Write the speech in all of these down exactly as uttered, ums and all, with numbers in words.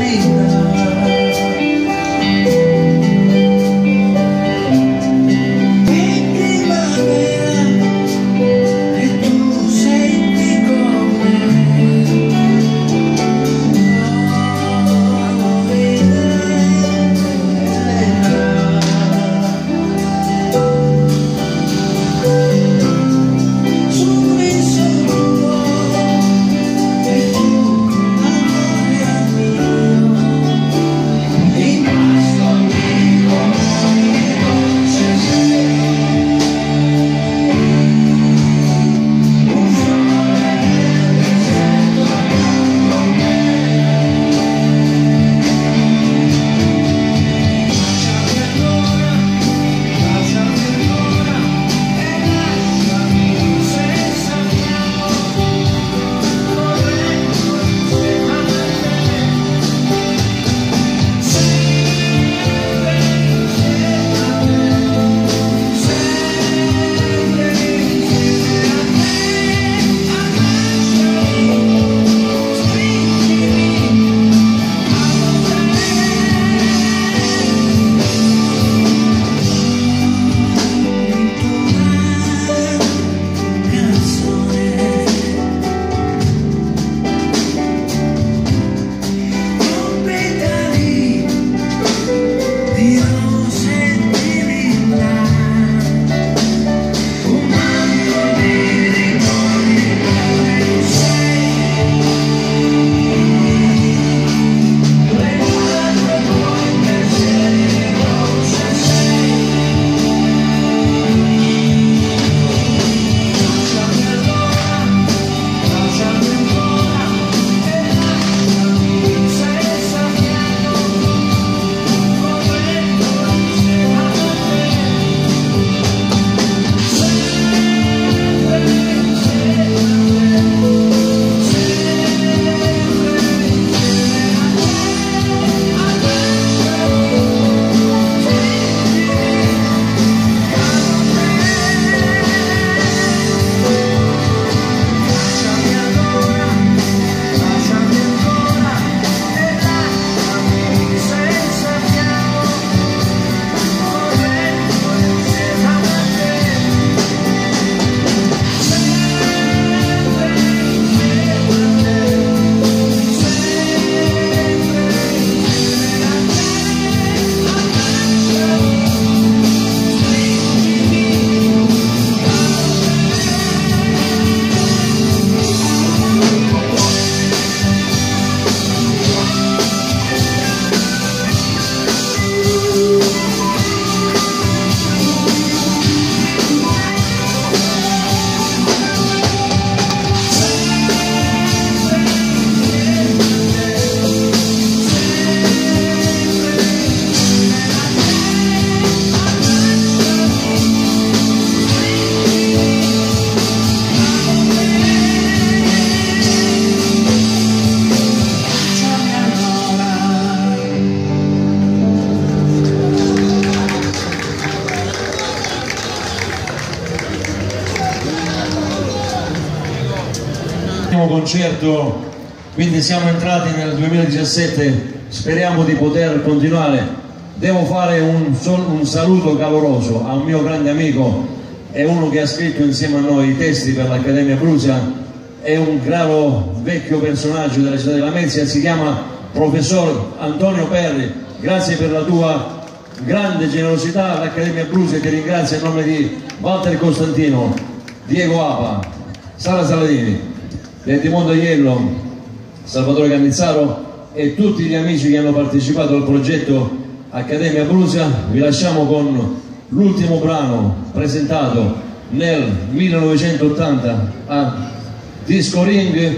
Concerto, quindi siamo entrati nel duemiladiciassette, speriamo di poter continuare. Devo fare un, un saluto caloroso a un mio grande amico, è uno che ha scritto insieme a noi i testi per l'Accademia Brusia, è un bravo vecchio personaggio della città di Lamezia, si chiama professor Antonio Perri. Grazie per la tua grande generosità all'Accademia Brusia, che ringrazia in nome di Walter Costantino, Diego Apa, Sara Saladini, Edmondo Aiello, Salvatore Cannizzaro e tutti gli amici che hanno partecipato al progetto Accademia Brusia. Vi lasciamo con l'ultimo brano presentato nel millenovecentottanta a Disco Ring,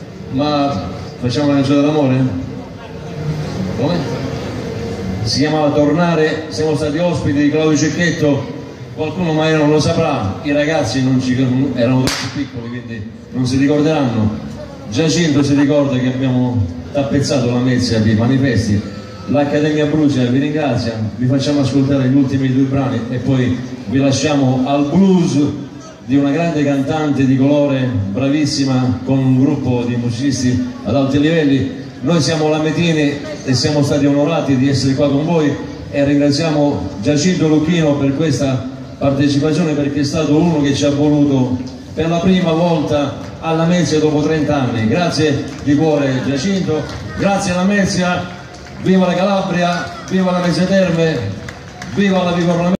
ma facciamo la canzone d'amore? Come? Si chiamava Tornare, siamo stati ospiti di Claudio Cecchetto, qualcuno magari non lo saprà, i ragazzi non ci, erano troppo piccoli quindi non si ricorderanno. Giacinto si ricorda che abbiamo tappezzato Lamezia di manifesti. L'Accademia Brusia vi ringrazia, vi facciamo ascoltare gli ultimi due brani e poi vi lasciamo al blues di una grande cantante di colore, bravissima, con un gruppo di musicisti ad alti livelli. Noi siamo lametini e siamo stati onorati di essere qua con voi e ringraziamo Giacinto Lucchino per questa partecipazione, perché è stato uno che ci ha voluto per la prima volta alla Lamezia dopo trenta anni. Grazie di cuore Giacinto, grazie alla Lamezia, viva la Calabria, viva la Lamezia Terme, viva la Viva